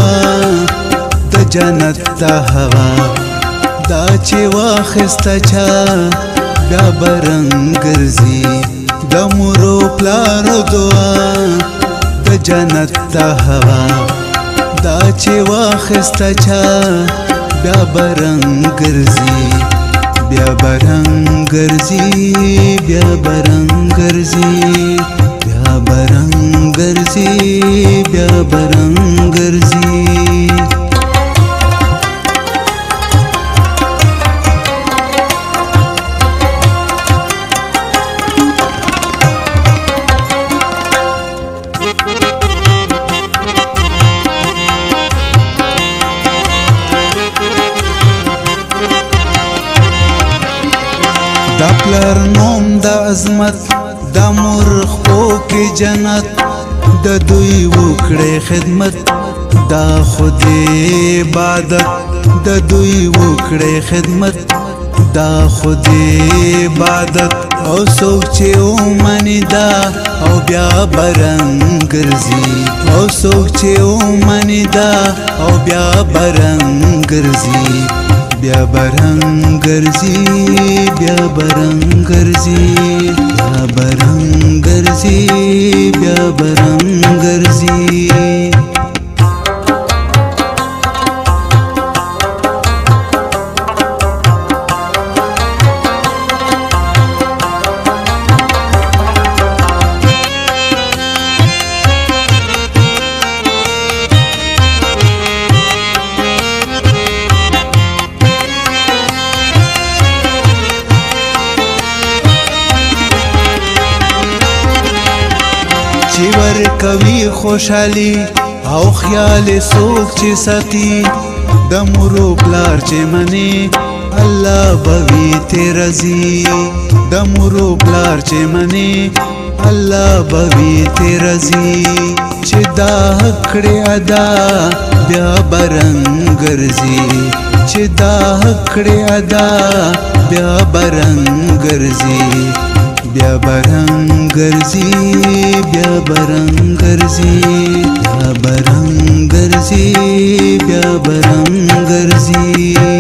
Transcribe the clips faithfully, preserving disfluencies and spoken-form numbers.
دعا د جنت د هوا دا چې واخسته چا بیا برنګ ګرځي د مورو پلارو دعا د جنت د هوا دا چې واخسته چا بیا برنګ ګرځي بیا برنګ ګرځي بیا برنګ ګرځي بیا برنګ ګرځي بیا برنګ ګرځي دا پلار نوم دا عظمت دا مور خپو کی جنت د دوی وکړې خدمت دا خود عبادت د دوی وکړې خدمت دا خود عبادت او څوک چې ومني دا او بیا برنګ ګرځي او څوک چې ومني دا او بیا برنګ ګرځي بیا برنګ ګرځي بیا برنګ ګرځي بیا برنګ ګرځي بیا برنګ ګرځي چې ورکوي خوشحالي او خیال څوک چې ساتي د مورو پلار چې مني الله به وي تیرځي د مورو پلار چې مني الله به وي تیرځي چې دا کړې ادا بیا برنګ ګرځي چې دا کړې ادا بیا برنګ ګرځي بیا برنګ ګرځي بیا برنګ ګرځي بیا برنګ ګرځي بیا برنګ ګرځي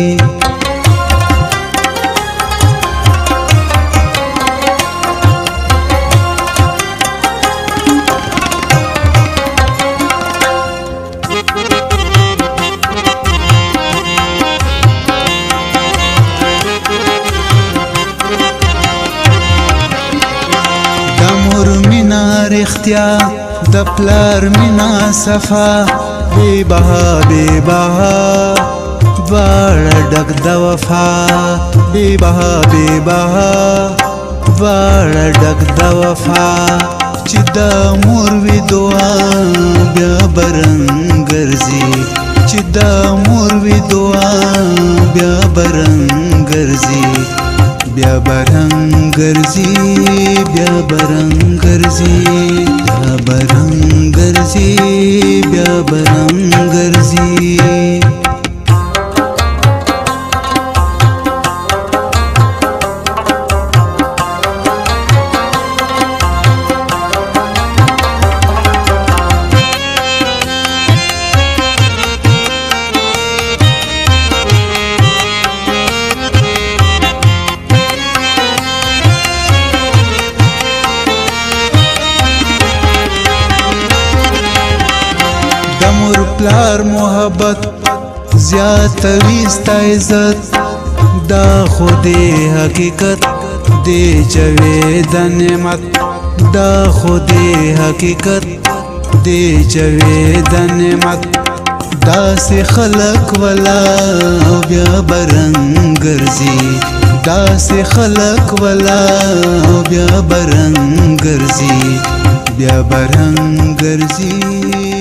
رښتیا د پلار مینا صفا بې بها بې بها دواړه ډک د وفا بې بها بې بها دواړه ډک د وفا چې د مور وي دعا بیا برنګ ګرځي چې د مور وي دعا بیا برنګ ګرځي بیا برنګ ګرځي بیا برنګ ګرځي بیا برنګ ګرځي بیا برنګ ګرځي پلار محبت زیاتوي ستا عزت دا خود حقیقت دی جاوید نعمت دا خود حقیقت دی جاوید نعمت دا سی خلق ولا بیا برنګ ګرځي دا سی خلق ولا بیا برنګ ګرځي بیا برنګ ګرځي